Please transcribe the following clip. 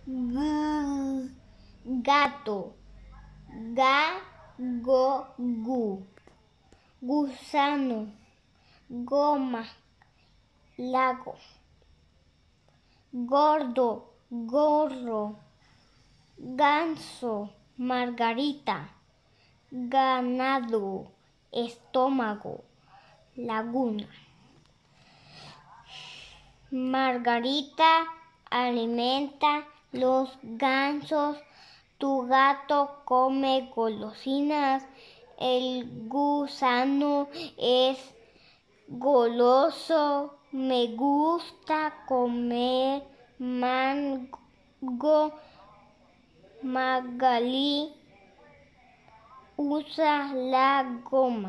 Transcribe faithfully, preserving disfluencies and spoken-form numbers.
G, gato. Ga, go, gu. Gusano. Goma. Lago. Gordo. Gorro. Ganso. Margarita. Ganado. Estómago. Laguna. Margarita alimenta los gansos. Tu gato come golosinas. El gusano es goloso. Me gusta comer mango. Magali usa la goma.